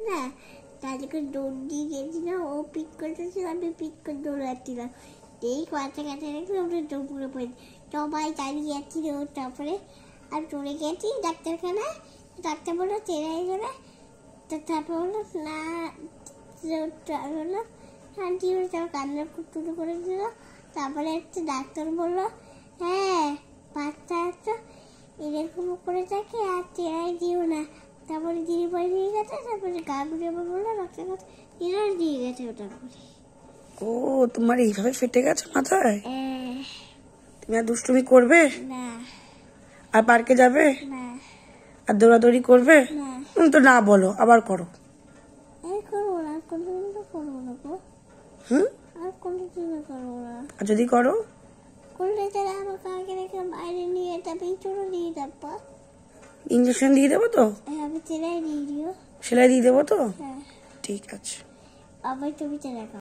না, তাদেরকে দৌড় দিয়ে গেছিলাম, ও পিক করতেছিল, আমি পিক করে দৌড়াচ্ছিলাম। এই কাছাকাছি রেখে আমরা দৌড়ে পড়ে সবাই দাঁড়িয়ে যাচ্ছিল। তারপরে আর চলে গেছি ডাক্তারখানায়, ডাক্তার বললো চেরাই গেলে, তারপর হলো না হলো শান্তি হলো, তারপর কান্না শুরু করে দিল। তারপরে হচ্ছে ডাক্তার বললো হ্যাঁ বাচ্চা তো এরকম করে থাকে আর চেরাই দিও না। তারপরে দিদি বাড়ি দিয়ে গেছে, তারপরে গা ঘুরে বললো ডাক্তার কাছে এরাই দিয়ে গেছে। ওটা ও তোমার এইভাবে ফেটে গেছে মাথায়? তুমি আর দুষ্টুমি করবে না, আর পার্কে যাবে না, আর দৌড়াদৌড়ি করবে না, তো না বলো আবার করো। করবো না, কোনদিন তো করবো না গো। আর কোনদিন করবো না। আর যদি করো করলে তারা আমার কাকে রেখে বাইরে নিয়ে তারপরে চলে দিয়ে যাবো। ইঞ্জেকশন দিয়ে দেবো তো? আমি চেরাই দিয়ে দিও। সেলাই দিয়ে দেবো তো? হ্যাঁ, ঠিক আছে। আবার তুমি চেরাই